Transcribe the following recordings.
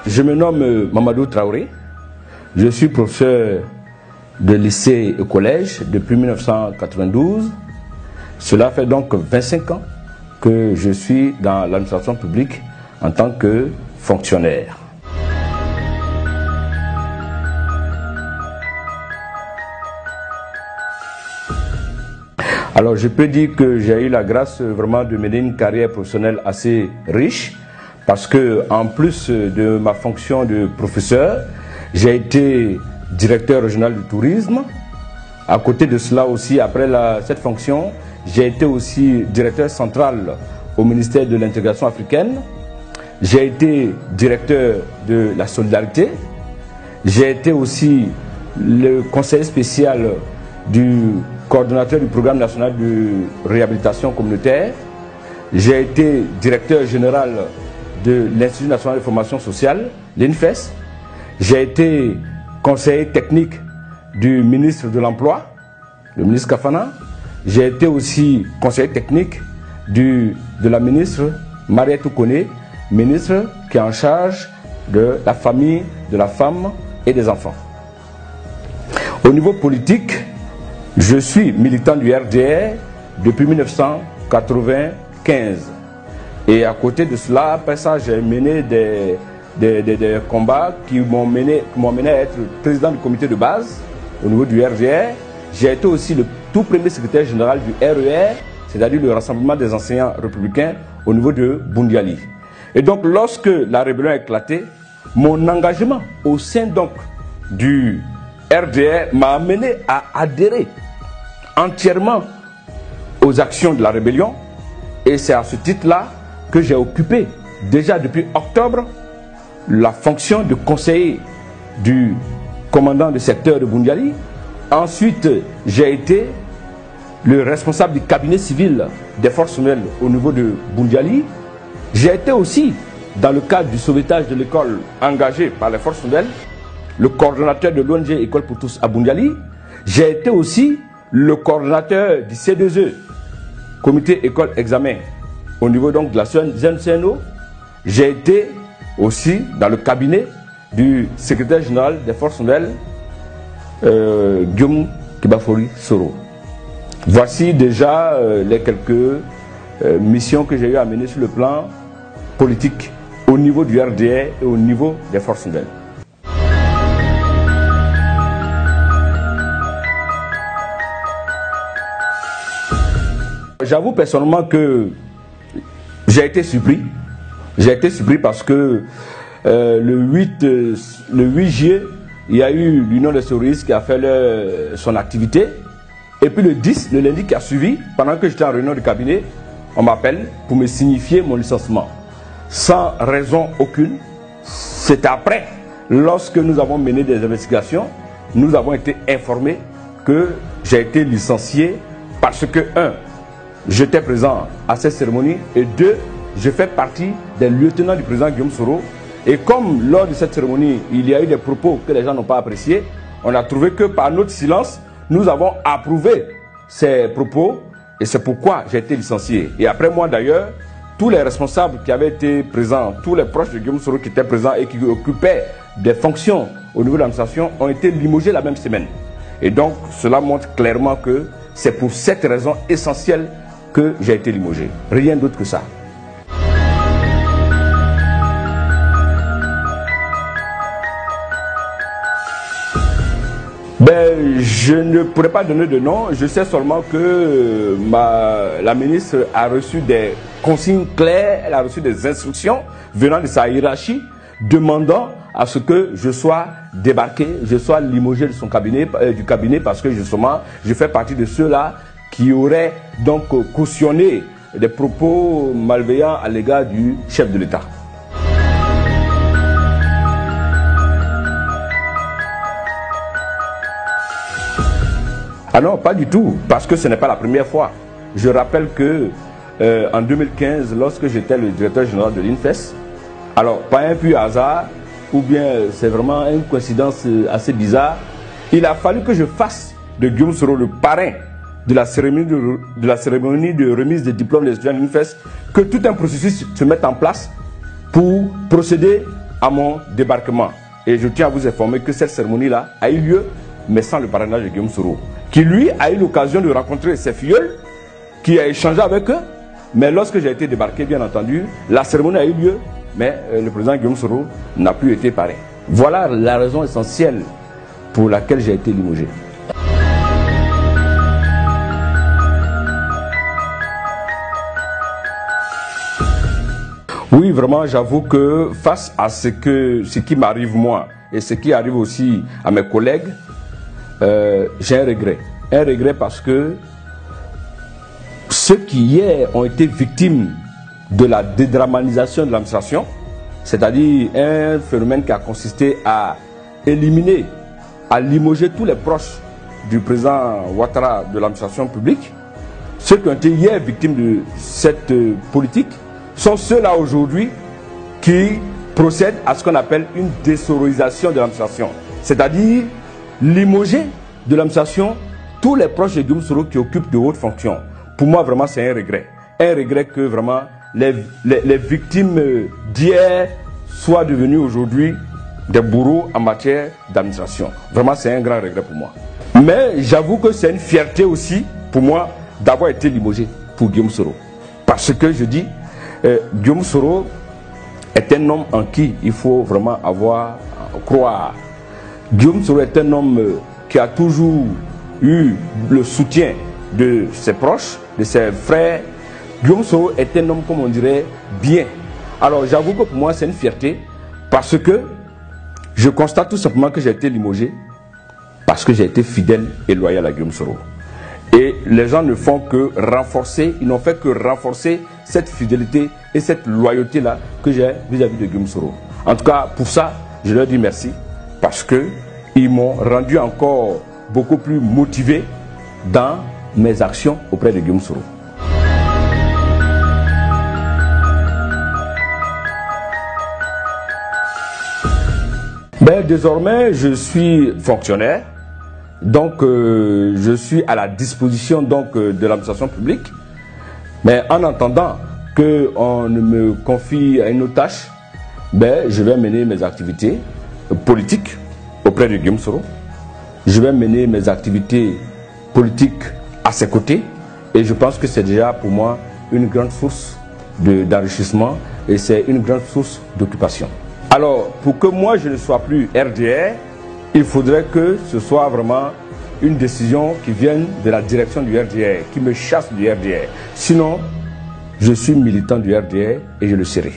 Je me nomme Mamadou Traoré. Je suis professeur de lycée et collège depuis 1992. Cela fait donc 25 ans que je suis dans l'administration publique en tant que fonctionnaire. Alors je peux dire que j'ai eu la grâce vraiment de mener une carrière professionnelle assez riche parce que en plus de ma fonction de professeur, j'ai été directeur régional du tourisme. À côté de cela aussi, après cette fonction, j'ai été aussi directeur central au ministère de l'intégration africaine. J'ai été directeur de la solidarité. J'ai été aussi le conseiller spécial du coordonnateur du programme national de réhabilitation communautaire. J'ai été directeur général de l'Institut national de formation sociale, l'INFES. J'ai été conseiller technique du ministre de l'Emploi, le ministre Kafana. J'ai été aussi conseiller technique de la ministre Mariette Koné, ministre qui est en charge de la famille, de la femme et des enfants. Au niveau politique, je suis militant du RDR depuis 1995. Et à côté de cela, après ça, j'ai mené des combats qui m'ont mené à être président du comité de base au niveau du RDR. J'ai été aussi le tout premier secrétaire général du RER, c'est-à-dire le Rassemblement des enseignants républicains au niveau de Boundiali. Et donc, lorsque la rébellion a éclaté, mon engagement au sein donc du RDR m'a amené à adhérer entièrement aux actions de la rébellion. Et c'est à ce titre-là que j'ai occupé, déjà depuis octobre, la fonction de conseiller du commandant du secteur de Boundiali. Ensuite, j'ai été le responsable du cabinet civil des forces nouvelles au niveau de Boundiali. J'ai été aussi, dans le cadre du sauvetage de l'école engagée par les forces nouvelles, le coordonnateur de l'ONG École pour tous à Boundiali. J'ai été aussi le coordonnateur du C2E, comité école examen, au niveau donc de la ZNCNO. J'ai été aussi dans le cabinet du secrétaire général des forces nouvelles, Guillaume Kibafori Soro. Voici déjà les quelques missions que j'ai eu à mener sur le plan politique au niveau du RDR et au niveau des forces nouvelles. J'avoue personnellement que j'ai été surpris. J'ai été surpris parce que le 8 juillet, il y a eu l'Union des terroristes qui a fait son activité. Et puis le 10, le lundi qui a suivi, pendant que j'étais en réunion de cabinet, on m'appelle pour me signifier mon licenciement. Sans raison aucune. C'est après, lorsque nous avons mené des investigations, nous avons été informés que j'ai été licencié parce que, 1, j'étais présent à cette cérémonie et 2, je fais partie des lieutenants du président Guillaume Soro. Et comme lors de cette cérémonie, il y a eu des propos que les gens n'ont pas appréciés, on a trouvé que par notre silence, nous avons approuvé ces propos et c'est pourquoi j'ai été licencié. Et après moi d'ailleurs, tous les responsables qui avaient été présents, tous les proches de Guillaume Soro qui étaient présents et qui occupaient des fonctions au niveau de l'administration ont été limogés la même semaine. Et donc cela montre clairement que c'est pour cette raison essentielle que j'ai été limogé. Rien d'autre que ça. Je ne pourrais pas donner de nom. Je sais seulement que la ministre a reçu des consignes claires, elle a reçu des instructions venant de sa hiérarchie demandant à ce que je sois débarqué, je sois limogé de son cabinet, du cabinet parce que justement je fais partie de ceux-là qui auraient donc cautionné des propos malveillants à l'égard du chef de l'État. Ah non, pas du tout, parce que ce n'est pas la première fois. Je rappelle que en 2015, lorsque j'étais le directeur général de l'INFES, alors pas un pur hasard, ou bien c'est vraiment une coïncidence assez bizarre, il a fallu que je fasse de Guillaume Soro le parrain de la cérémonie de remise des diplômes des étudiants de l'INFES, que tout un processus se mette en place pour procéder à mon débarquement. Et je tiens à vous informer que cette cérémonie-là a eu lieu, mais sans le parrainage de Guillaume Soro, qui lui a eu l'occasion de rencontrer ses filleuls, qui a échangé avec eux. Mais lorsque j'ai été débarqué, bien entendu, la cérémonie a eu lieu, mais le président Guillaume Soro n'a plus été parrainé. Voilà la raison essentielle pour laquelle j'ai été limogé. Oui, vraiment, j'avoue que face à ce qui m'arrive moi et ce qui arrive aussi à mes collègues, j'ai un regret. Un regret parce que ceux qui hier ont été victimes de la dédramatisation de l'administration, c'est-à-dire un phénomène qui a consisté à éliminer, à limoger tous les proches du président Ouattara de l'administration publique, ceux qui ont été hier victimes de cette politique sont ceux-là aujourd'hui qui procèdent à ce qu'on appelle une désoroisation de l'administration, c'est-à-dire limoger de l'administration tous les proches de Guillaume Soro qui occupent de hautes fonctions. Pour moi, vraiment, c'est un regret. Un regret que vraiment les victimes d'hier soient devenues aujourd'hui des bourreaux en matière d'administration. Vraiment, c'est un grand regret pour moi. Mais j'avoue que c'est une fierté aussi pour moi d'avoir été limogé pour Guillaume Soro. Parce que je dis, Guillaume Soro est un homme en qui il faut vraiment croire. Guillaume Soro est un homme qui a toujours eu le soutien de ses proches, de ses frères. Guillaume Soro est un homme, comme on dirait, bien. Alors j'avoue que pour moi c'est une fierté parce que je constate tout simplement que j'ai été limogé parce que j'ai été fidèle et loyal à Guillaume Soro. Et les gens ne font que renforcer, ils n'ont fait que renforcer cette fidélité et cette loyauté-là que j'ai vis-à-vis de Guillaume Soro. En tout cas, pour ça, je leur dis merci parce qu'ils m'ont rendu encore beaucoup plus motivé dans mes actions auprès de Guillaume Soro. Désormais, je suis fonctionnaire. Donc, je suis à la disposition de l'administration publique. Mais en attendant qu'on ne me confie à une autre tâche, je vais mener mes activités politiques auprès de Guillaume Soro. Je vais mener mes activités politiques à ses côtés. Et je pense que c'est déjà pour moi une grande source d'enrichissement et c'est une grande source d'occupation. Alors, pour que moi je ne sois plus RDR, il faudrait que ce soit vraiment une décision qui vienne de la direction du RDR, qui me chasse du RDR. Sinon, je suis militant du RDR et je le serai.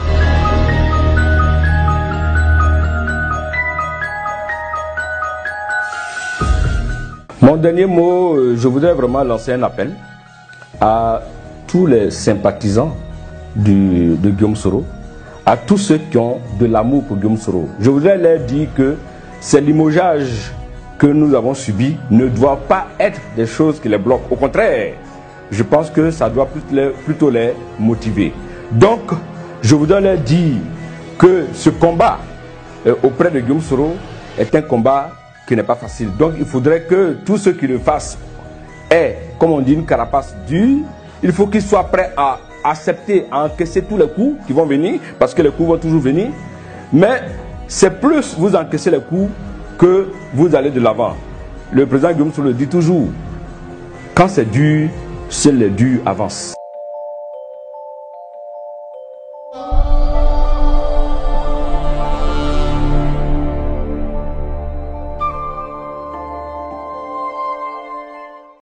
Mon dernier mot, je voudrais vraiment lancer un appel à tous les sympathisants de Guillaume Soro, à tous ceux qui ont de l'amour pour Guillaume Soro. Je voudrais leur dire que ces limogeages que nous avons subis ne doivent pas être des choses qui les bloquent. Au contraire, je pense que ça doit plutôt les motiver. Donc, je voudrais leur dire que ce combat auprès de Guillaume Soro est un combat qui n'est pas facile. Donc, il faudrait que tous ceux qui le fassent aient, comme on dit, une carapace dure. Il faut qu'ils soient prêts à accepter, à encaisser tous les coups qui vont venir, parce que les coups vont toujours venir. Mais c'est plus vous encaissez les coups que vous allez de l'avant. Le président Guillaume Soro le dit toujours, quand c'est dur, seuls les durs avancent.